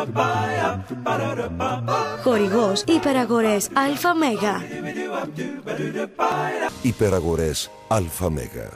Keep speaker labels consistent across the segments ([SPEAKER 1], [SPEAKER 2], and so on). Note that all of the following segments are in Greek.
[SPEAKER 1] Χορηγός Υπεραγορές Αλφα Μέγα.
[SPEAKER 2] Υπεραγορές Αλφα Μέγα.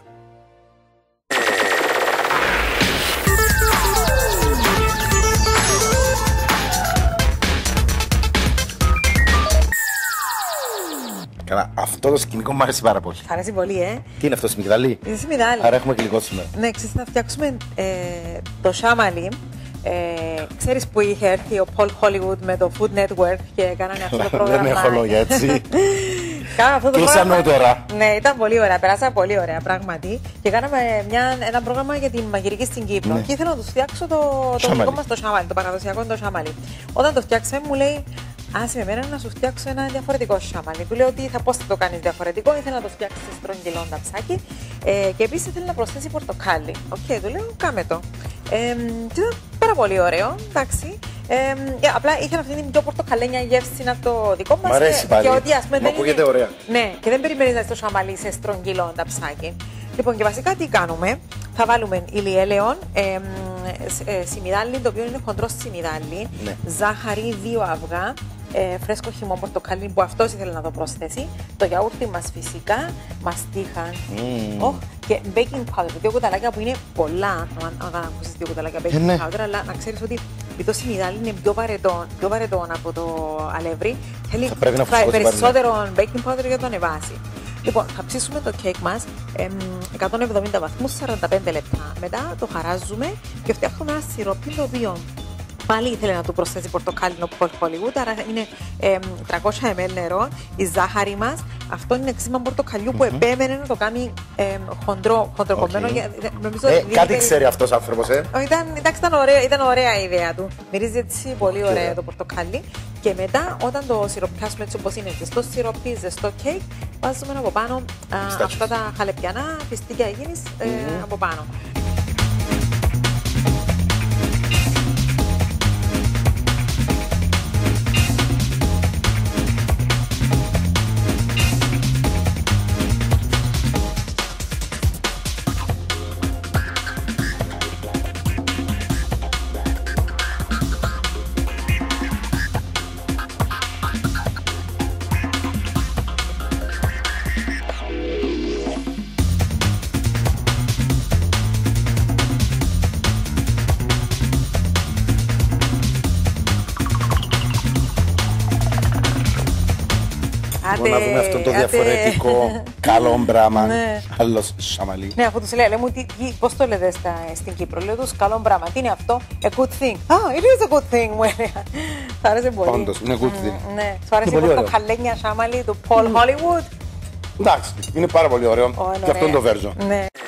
[SPEAKER 3] Καλά, αυτό το σκηνικό μου αρέσει πάρα πολύ.
[SPEAKER 4] Αρέσει πολύ,
[SPEAKER 3] Τι είναι αυτό, σμιγδαλί?
[SPEAKER 4] Είναι σμιγδάλι.
[SPEAKER 3] Άρα έχουμε γλυκό σήμερα.
[SPEAKER 4] Ναι, ξέρεις, θα φτιάξουμε το σάμαλι. Ξέρεις που είχε έρθει ο Paul Hollywood με το Food Network και κάνανε αυτό το πρόγραμμα.
[SPEAKER 3] Δεν έχω λόγια, έτσι.
[SPEAKER 4] Αυτό το
[SPEAKER 3] Κλείσαμε
[SPEAKER 4] πρόγραμμα.
[SPEAKER 3] τώρα.
[SPEAKER 4] Ναι, ήταν πολύ ωραία. Περάσαμε πολύ ωραία, πράγματι. Και κάναμε ένα πρόγραμμα για την μαγειρική στην Κύπρο.
[SPEAKER 3] Ναι.
[SPEAKER 4] Και ήθελα να του φτιάξω το δικό μας το σάμαλι, το παραδοσιακό το σάμαλι. Όταν το φτιάξαμε, μου λέει, άσε με μένα να σου φτιάξω ένα διαφορετικό σάμαλι. Του λέω ότι πώς θα το κάνεις διαφορετικό, ήθελα να το φτιάξει σε στρογγυλό ταψάκι. Και επίσης ήθελα να προσθέσει πορτοκάλι. Οκ, του λέω, κάμε το. Και ήταν πάρα πολύ ωραίο, εντάξει. Απλά είχαν αυτή την πιο πορτοκαλένια γεύση από το δικό μας.
[SPEAKER 3] Μ' αρέσει πάλι.
[SPEAKER 4] Και ότι, ας πούμε,
[SPEAKER 3] Μου ακούγεται ωραία.
[SPEAKER 4] Ναι, και δεν περιμένεις να είσαι το σαμαλί σε στρογγυλό ταψάκι. Λοιπόν, και βασικά τι κάνουμε, θα βάλουμε ηλιέλαιο, σιμιδάλι, το οποίο είναι χοντρό σιμιδάλι,
[SPEAKER 3] Ναι.
[SPEAKER 4] ζάχαρη, 2 αυγά, φρέσκο χυμό πορτοκαλί που αυτός ήθελε να το προσθέσει, το γιαούρτι μας φυσικά, μαστίχαν, και baking powder, 2 κουταλάκια που είναι πολλά, αν ακούσεις 2 κουταλάκια baking
[SPEAKER 3] Ναι.
[SPEAKER 4] powder, αλλά να ξέρεις ότι το σιμιδάλι είναι πιο βαρετό από το αλεύρι, θέλει
[SPEAKER 3] πρέπει να φουσκώσει
[SPEAKER 4] περισσότερο baking powder για το ανεβάσει. Λοιπόν, θα ψήσουμε το κέικ μας 170 βαθμούς, 45 λεπτά. Μετά το χαράζουμε και φτιάχνουμε ένα σιρόπι το οποίο πάλι ήθελε να του προσθέσει πορτοκάλινο Paul Hollywood, άρα είναι 300 ml νερό, η ζάχαρη μας. Αυτό είναι ξύμα πορτοκαλιού που επέμενε να το κάνει χοντροκομμένο.
[SPEAKER 3] Κάτι ξέρει αυτός άνθρωπος,
[SPEAKER 4] Ήταν ωραία η ιδέα του. Μυρίζει έτσι πολύ ωραία το πορτοκάλι. Και μετά, όταν το σιροπιάσουμε έτσι όπως είναι, ζεστό σιροπί, ζεστό κέικ, βάζουμε από πάνω αυτά τα χαλεπιανά, φιστίκια γίνης από πάνω.
[SPEAKER 3] Να δούμε αυτό το διαφορετικό καλό μπράμα. Άλλος σαμαλί.
[SPEAKER 4] Ναι, αφού τους λέει, λέμε πώς το λέτε στην Κύπρο, λέω τους καλό μπράμα. Τι είναι αυτό? A good thing. It is a good thing, μου έλεγα. Σ' άρεσε πολύ.
[SPEAKER 3] Όντως, είναι good thing.
[SPEAKER 4] Ναι, σου άρεσε η πορτοκαλένια σάμαλι του Paul Hollywood.
[SPEAKER 3] Εντάξει, είναι πάρα πολύ ωραίο. Και αυτό είναι το version.
[SPEAKER 4] Ναι.